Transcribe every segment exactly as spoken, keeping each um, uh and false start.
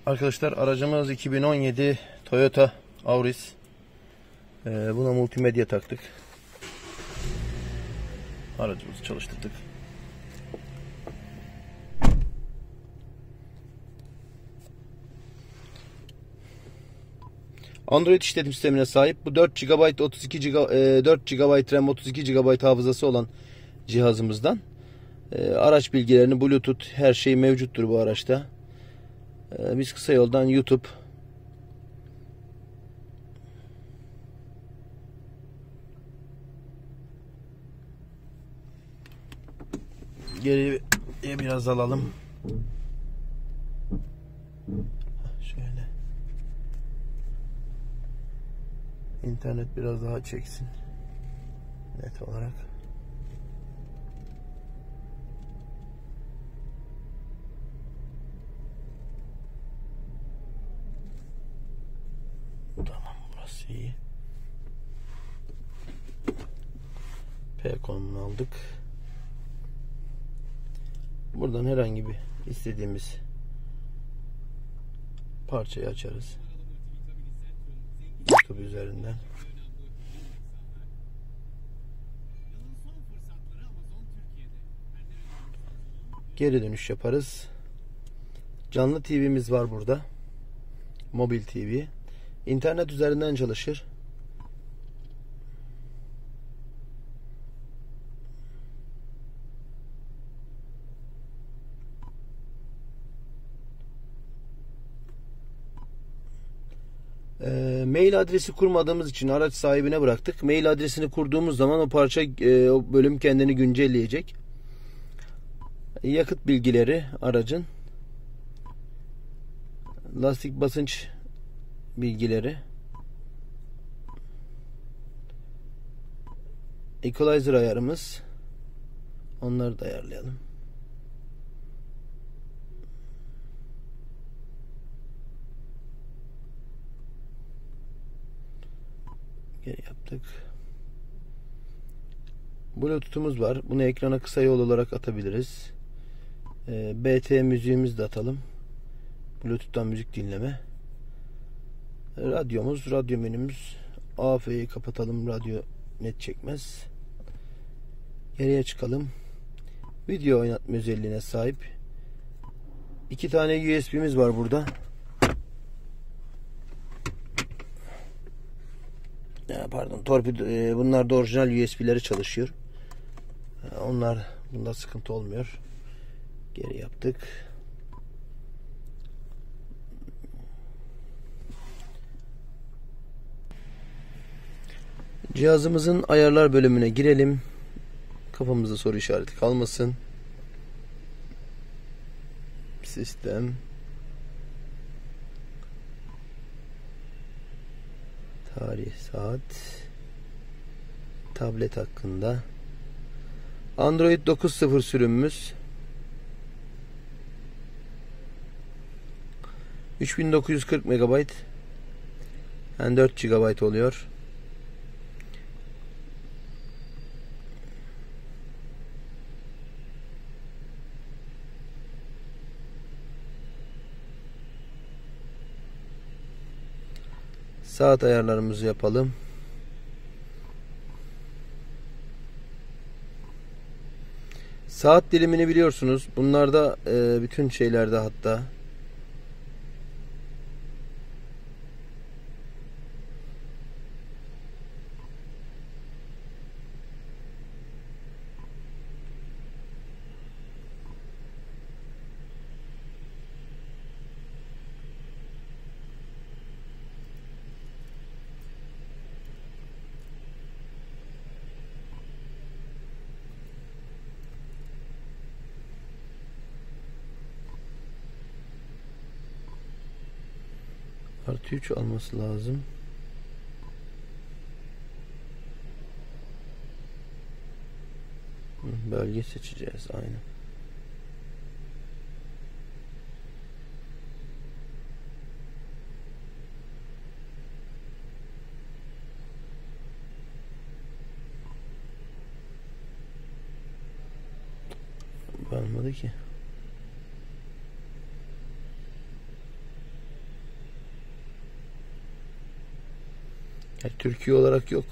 Arkadaşlar aracımız iki bin on yedi Toyota Auris. Ee, buna multimedya taktık. Aracımızı çalıştırdık. Android işletim sistemine sahip. Bu dört gigabayt otuz iki gigabayt dört gigabayt RAM, otuz iki gigabayt hafızası olan cihazımızdan e, araç bilgilerini, Bluetooth, her şey mevcuttur bu araçta. E, biz kısa yoldan YouTube, geriye biraz alalım. Şöyle. İnternet biraz daha çeksin. Net olarak. Tamam, burası iyi. P konumunu aldık. Buradan herhangi bir istediğimiz parçayı açarız. YouTube üzerinden. Geri dönüş yaparız. Canlı T V'miz var burada. Mobil T V. İnternet üzerinden çalışır. E, mail adresi kurmadığımız için araç sahibine bıraktık. Mail adresini kurduğumuz zaman o parça, e, o bölüm kendini güncelleyecek. Yakıt bilgileri aracın, lastik basınç bilgileri, equalizer ayarımız, onları da ayarlayalım. Geri yaptık. Bluetooth'umuz var. Bunu ekrana kısa yol olarak atabiliriz. E, B T müziğimizi de atalım. Bluetooth'tan müzik dinleme. Radyomuz, radyo menümüz. A F'yi kapatalım. Radyo net çekmez. Geriye çıkalım. Video oynatma özelliğine sahip. İki tane U S B'miz var burada. Ya pardon, torpido. E, bunlar da orijinal U S B'leri çalışıyor. E, onlar, bunda sıkıntı olmuyor. Geri yaptık. Cihazımızın ayarlar bölümüne girelim. Kafamızda soru işareti kalmasın. Sistem. Tarih, saat. Tablet hakkında. Android dokuz nokta sıfır sürümümüz. üç bin dokuz yüz kırk megabayt. Yani dört gigabayt oluyor. Saat ayarlarımızı yapalım. Saat dilimini biliyorsunuz. Bunlarda e, bütün şeylerde hatta artı üç alması lazım. Bölge seçeceğiz. Aynen. Kalmadı ki. Türkiye olarak yok.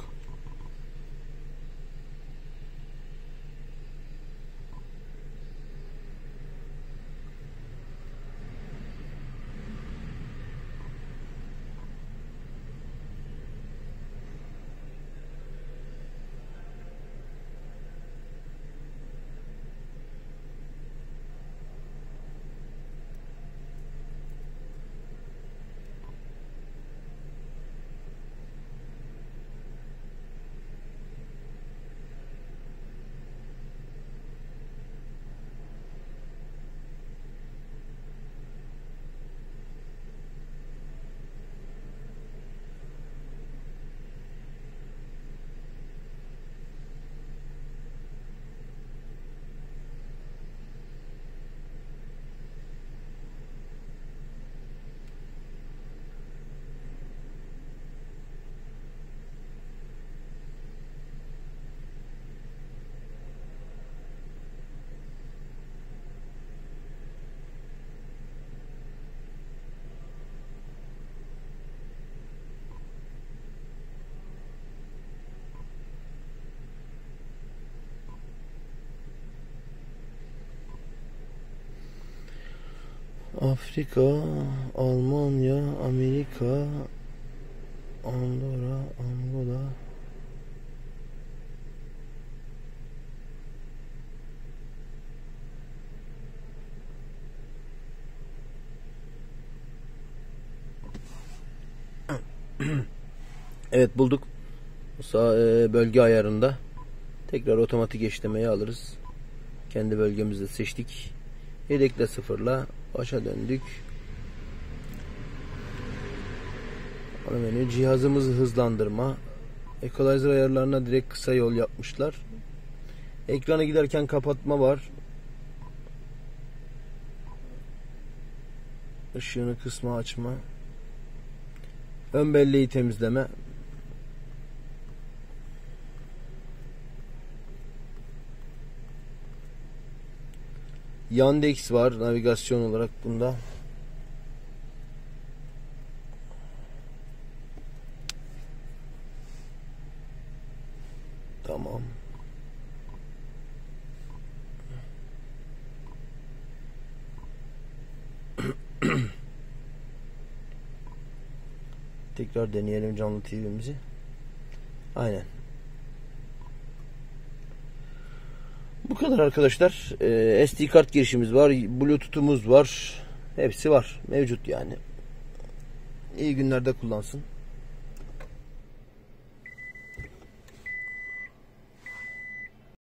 Afrika, Almanya, Amerika, Andorra, Angola. Evet, bulduk. Sağ e, bölge ayarında tekrar otomatik eşlemeyi alırız. Kendi bölgemizde seçtik. Yedekle sıfırla başa döndük. Ana menü, cihazımızı hızlandırma. Equalizer ayarlarına direkt kısa yol yapmışlar. Ekranı giderken kapatma var. Işığını kısma açma. Ön belleği temizleme. Yandex var navigasyon olarak bunda. Tamam. Tekrar deneyelim canlı T V'mizi. Aynen. Bu kadar arkadaşlar. Ee, S D kart girişimiz var. Bluetooth'umuz var. Hepsi var. Mevcut yani. İyi günlerde kullansın.